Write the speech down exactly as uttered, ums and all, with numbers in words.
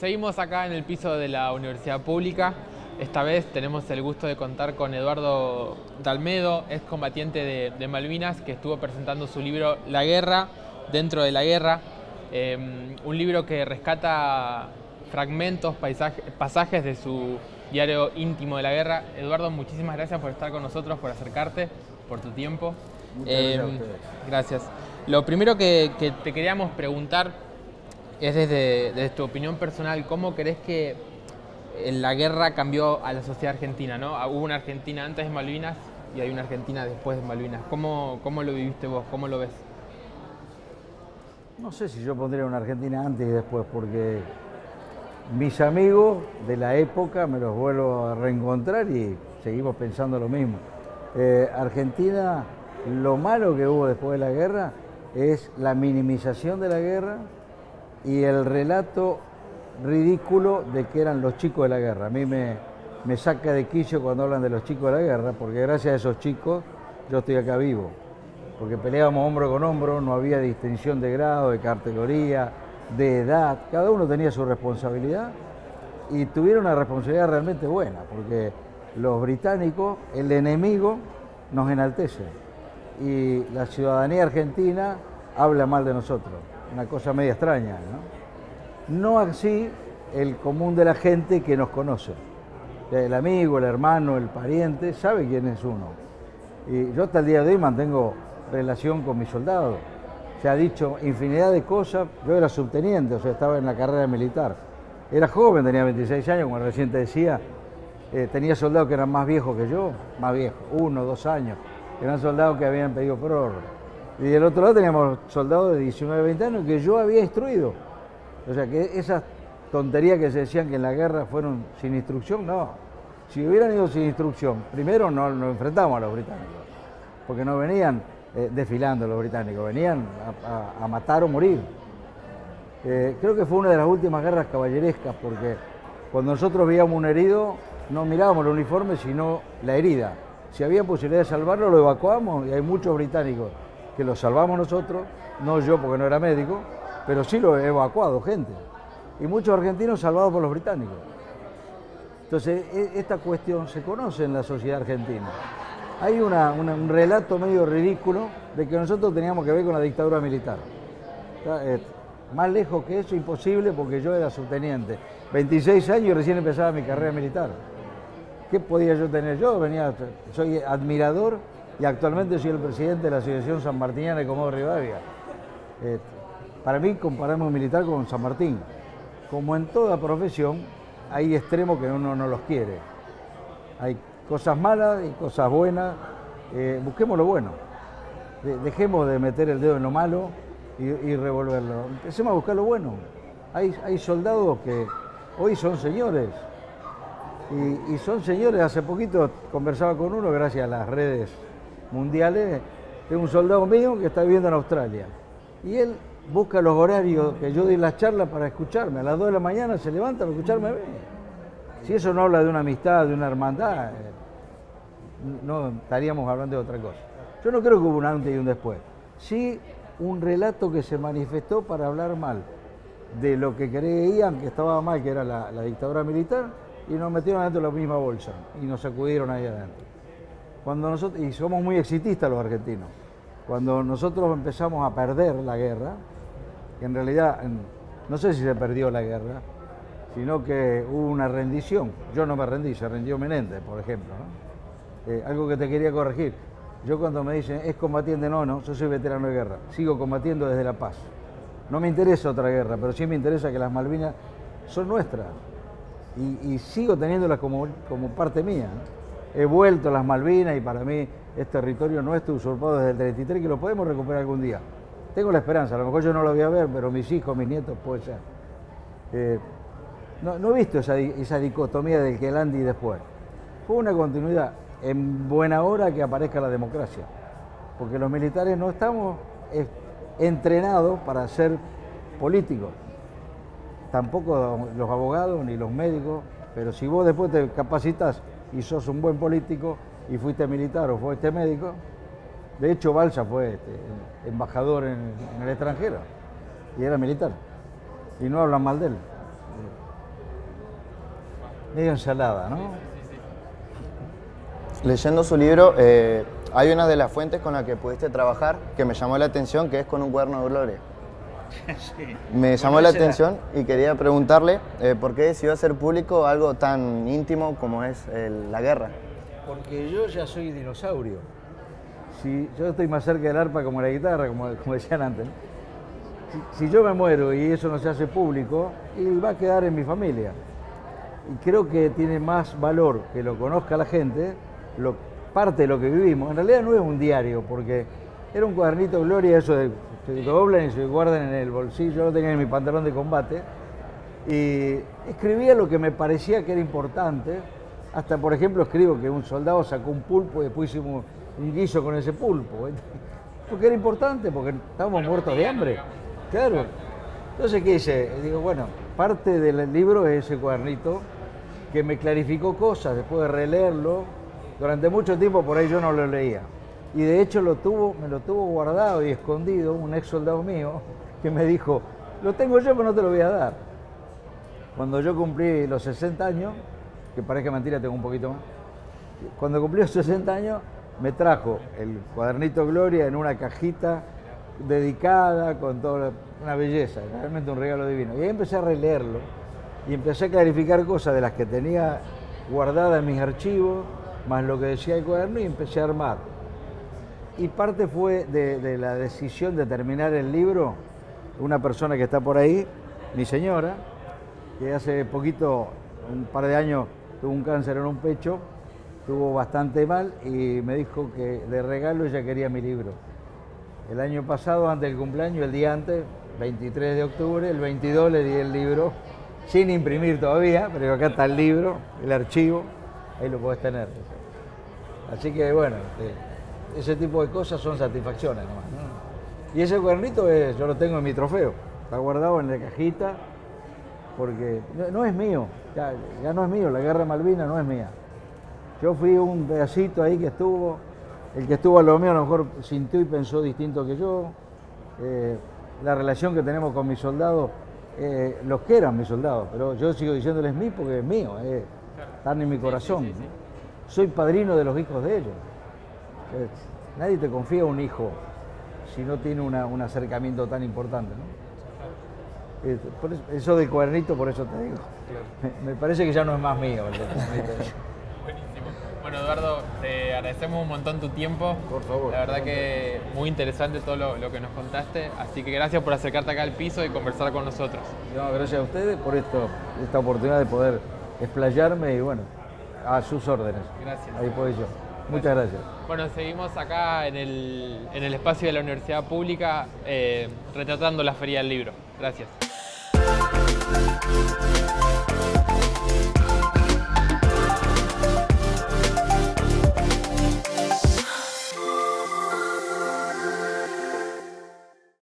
Seguimos acá en el piso de la Universidad Pública. Esta vez tenemos el gusto de contar con Eduardo Dalmedo, excombatiente de, de Malvinas, que estuvo presentando su libro La Guerra dentro de la guerra, eh, un libro que rescata fragmentos, paisaje, pasajes de su diario íntimo de la guerra. Eduardo, muchísimas gracias por estar con nosotros, por acercarte, por tu tiempo. Muchas gracias a ustedes. Gracias. Lo primero que, que te queríamos preguntar es desde, desde tu opinión personal, ¿cómo crees que la guerra cambió a la sociedad argentina, ¿no? Hubo una Argentina antes de Malvinas y hay una Argentina después de Malvinas. ¿Cómo, cómo lo viviste vos? ¿Cómo lo ves? No sé si yo pondría una Argentina antes y después, porque mis amigos de la época me los vuelvo a reencontrar y seguimos pensando lo mismo. Eh, Argentina, lo malo que hubo después de la guerra es la minimización de la guerra y el relato ridículo de que eran los chicos de la guerra. A mí me, me saca de quicio cuando hablan de los chicos de la guerra, porque gracias a esos chicos yo estoy acá vivo. Porque peleábamos hombro con hombro, no había distinción de grado, de categoría, de edad. Cada uno tenía su responsabilidad y tuvieron una responsabilidad realmente buena, porque los británicos, el enemigo, nos enaltece. Y la ciudadanía argentina habla mal de nosotros. Una cosa media extraña, ¿no? No así el común de la gente que nos conoce. El amigo, el hermano, el pariente, sabe quién es uno. Y yo hasta el día de hoy mantengo relación con mis soldados. Se ha dicho infinidad de cosas. Yo era subteniente, o sea, estaba en la carrera militar. Era joven, tenía veintiséis años, como recién te decía. Eh, tenía soldados que eran más viejos que yo, más viejos, uno, dos años. Eran soldados que habían pedido prórroga. Y del otro lado teníamos soldados de diecinueve, veinte años que yo había instruido. O sea, que esas tonterías que se decían que en la guerra fueron sin instrucción, no. Si hubieran ido sin instrucción, primero no nos enfrentamos a los británicos, porque no venían eh, desfilando los británicos, venían a, a, a matar o morir. Eh, creo que fue una de las últimas guerras caballerescas, porque cuando nosotros veíamos un herido, no mirábamos el uniforme, sino la herida. Si había posibilidad de salvarlo, lo evacuamos, y hay muchos británicos que lo salvamos nosotros, no yo porque no era médico, pero sí lo he evacuado gente. Y muchos argentinos salvados por los británicos. Entonces, esta cuestión se conoce en la sociedad argentina. Hay una, una, un relato medio ridículo de que nosotros teníamos que ver con la dictadura militar. Eh, más lejos que eso, imposible, porque yo era subteniente. veintiséis años y recién empezaba mi carrera militar. ¿Qué podía yo tener? Yo venía, soy admirador y actualmente soy el presidente de la Asociación Sanmartiniana de Comodoro Rivadavia. Eh, para mí comparamos militar con San Martín. Como en toda profesión, hay extremos que uno no los quiere. Hay cosas malas y cosas buenas. Eh, busquemos lo bueno. De, dejemos de meter el dedo en lo malo y, y revolverlo. Empecemos a buscar lo bueno. Hay, hay soldados que hoy son señores. Y, y son señores. Hace poquito conversaba con uno, gracias a las redes mundiales, de un soldado mío que está viviendo en Australia. Y él busca los horarios que yo doy las charlas para escucharme. A las dos de la mañana se levanta para escucharme a mí. Si eso no habla de una amistad, de una hermandad, no estaríamos hablando de otra cosa. Yo no creo que hubo un antes y un después. Sí, un relato que se manifestó para hablar mal de lo que creían que estaba mal, que era la, la dictadura militar, y nos metieron dentro de la misma bolsa y nos sacudieron ahí adentro. Cuando nosotros, y somos muy exitistas los argentinos, cuando nosotros empezamos a perder la guerra, que en realidad no sé si se perdió la guerra, sino que hubo una rendición. Yo no me rendí, se rindió Menéndez, por ejemplo, ¿no? Eh, algo que te quería corregir. Yo cuando me dicen, es combatiente, no, no, yo soy veterano de guerra, sigo combatiendo desde la paz. No me interesa otra guerra, pero sí me interesa que las Malvinas son nuestras y, y sigo teniéndolas como, como parte mía, ¿no? He vuelto a las Malvinas y para mí es territorio nuestro usurpado desde el treinta y tres, que lo podemos recuperar algún día. Tengo la esperanza, a lo mejor yo no lo voy a ver, pero mis hijos, mis nietos, puede ser. Eh, no, no he visto esa, esa dicotomía del que el antes y después. Fue una continuidad. En buena hora que aparezca la democracia, porque los militares no estamos entrenados para ser políticos, tampoco los abogados ni los médicos, pero si vos después te capacitas y sos un buen político y fuiste militar o fuiste médico, de hecho Balsa fue este, embajador en, en el extranjero y era militar y no hablan mal de él. medio ensalada, ¿no? Leyendo su libro, eh, hay una de las fuentes con la que pudiste trabajar que me llamó la atención, que es con un cuaderno de gloria. Sí. Me llamó Bueno, la ese era- atención y quería preguntarle eh, por qué decidió hacer público algo tan íntimo como es el- la guerra. Porque yo ya soy dinosaurio. Si yo estoy más cerca del arpa como la guitarra, como, como decían antes, ¿no? Si, si yo me muero y eso no se hace público, y va a quedar en mi familia. Y creo que tiene más valor que lo conozca la gente, lo, parte de lo que vivimos. En realidad no es un diario, porque era un cuadernito Gloria, eso de se doblan y se guardan en el bolsillo. Yo lo tenía en mi pantalón de combate. Y escribía lo que me parecía que era importante. Hasta, por ejemplo, escribo que un soldado sacó un pulpo y después hicimos un guiso con ese pulpo. Porque era importante, porque estábamos muertos de hambre. Claro. Entonces, ¿qué hice? Digo, bueno, parte del libro es ese cuadernito que me clarificó cosas después de releerlo. Durante mucho tiempo por ahí yo no lo leía. Y de hecho lo tuvo, me lo tuvo guardado y escondido un ex soldado mío que me dijo, lo tengo yo pero no te lo voy a dar. Cuando yo cumplí los sesenta años, que parezca mentira, tengo un poquito más, cuando cumplí los sesenta años me trajo el cuadernito Gloria en una cajita dedicada, con toda una belleza, realmente un regalo divino. Y ahí empecé a releerlo y empecé a clarificar cosas de las que tenía guardadas en mis archivos, más lo que decía el cuaderno, y empecé a armar. Y parte fue de, de la decisión de terminar el libro, una persona que está por ahí, mi señora, que hace poquito, un par de años, tuvo un cáncer en un pecho, estuvo bastante mal y me dijo que de regalo ella quería mi libro. El año pasado, antes del cumpleaños, el día antes, veintitrés de octubre, el veintidós le di el libro, sin imprimir todavía, pero acá está el libro, el archivo, ahí lo podés tener. Así que bueno, ese tipo de cosas son satisfacciones nomás, ¿no? Y ese cuadernito es, yo lo tengo en mi trofeo, está guardado en la cajita, porque no, no es mío, ya, ya no es mío, la guerra de Malvinas no es mía. Yo fui un pedacito ahí que estuvo, el que estuvo a lo mío a lo mejor sintió y pensó distinto que yo. Eh, la relación que tenemos con mis soldados, eh, los que eran mis soldados, pero yo sigo diciéndoles mí porque es mío, eh, están en mi corazón. Sí, sí, sí, sí. ¿No? Soy padrino de los hijos de ellos. Eh, nadie te confía un hijo si no tiene una, un acercamiento tan importante, ¿no? Eh, por eso, eso del cuadernito, por eso te digo. Claro. Me, me parece que ya no es más mío el cuadernito. Buenísimo. Bueno, Eduardo, te agradecemos un montón tu tiempo. Por favor. La verdad que muy interesante todo lo, lo que nos contaste. Así que gracias por acercarte acá al piso y conversar con nosotros. No, gracias a ustedes por esto, esta oportunidad de poder explayarme y bueno, a sus órdenes. Gracias. Ahí puedo yo. Muchas gracias. Bueno, seguimos acá en el, en el espacio de la Universidad Pública eh, retratando la Feria del Libro. Gracias.